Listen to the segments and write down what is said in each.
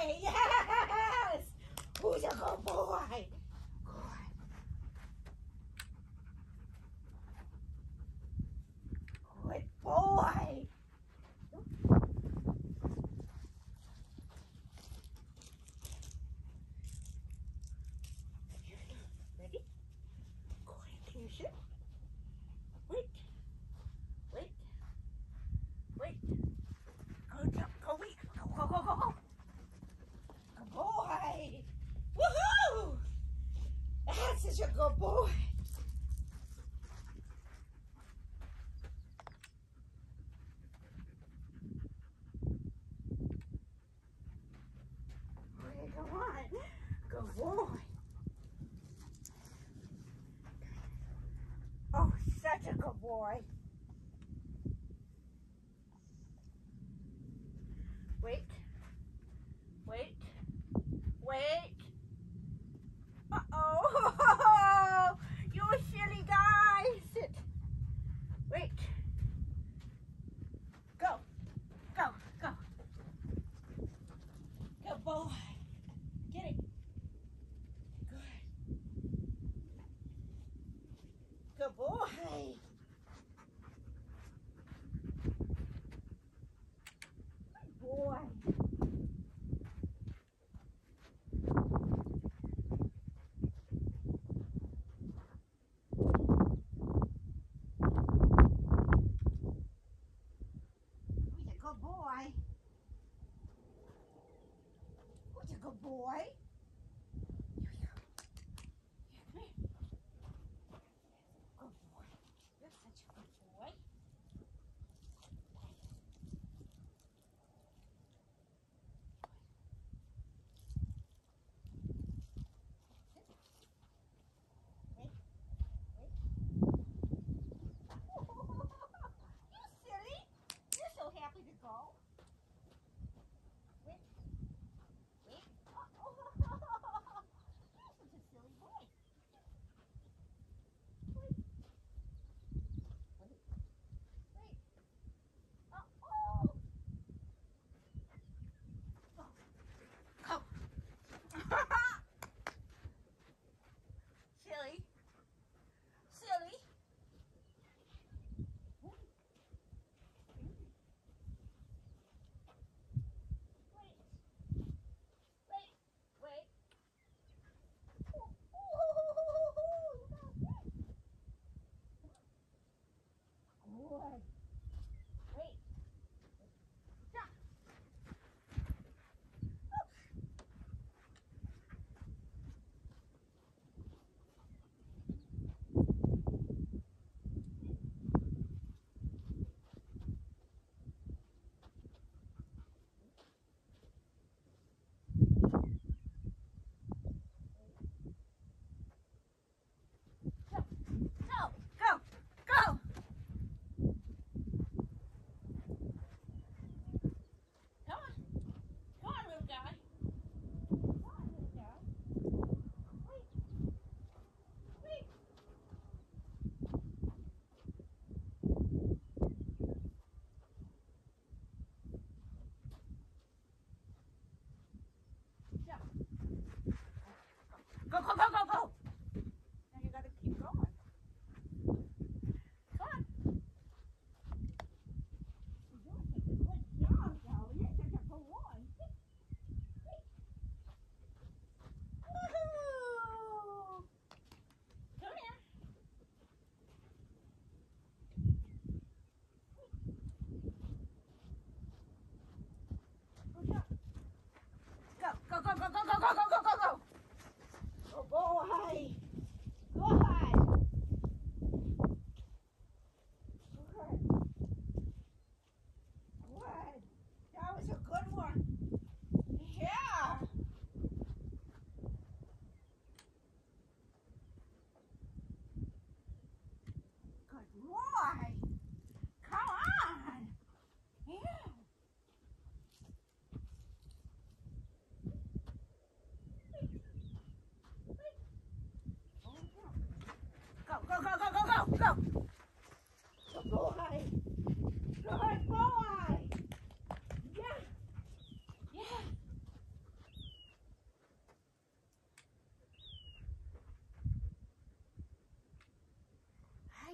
boy! Yes! Who's a good boy? Good boy! Ready? Go ahead, can you sit? Wait. Wait. Wait. Go, wait. Go. Good boy! Woohoo! That's such a good boy! Okay, come on. Good boy. Oh, such a good boy. Wait. Wait. Wait. Uh-oh. You silly guy. Sit. Wait. Go. Go. Go. Good boy. Get it. Good. Good boy. Good boy. Who's a good boy? Who's a good boy? Here we go. Here, come here. Good boy. You're such a good boy. Wait. Wait. You silly. You're so happy to go. Wait. Wait. You're such a silly boy. Wait. Wait. Wait. Go. Silly. Silly. Wait. Wait. Wait. Good. Wait. Stop. Go. Go. Go. Come on. Come on, little guy. Come on, little guy. Wait. Wait. Stop. Go. Now you gotta keep going. Come on. You're doing such a good job, Dolly. You're such a good boy. Woohoo! Come here. Good job. Go. Good boy. Good. Good. That was a good one. Yeah. Good boy. Come on. Yeah. Go. Good boy. Good boy. Yeah.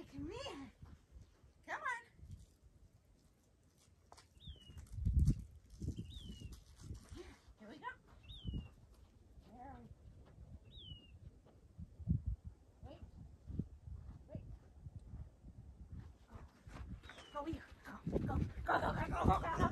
come here. Come on. Here we go. There we go. Wait. Wait. Go here. Go. Go. Go. Go. Go. Go. Go. Go.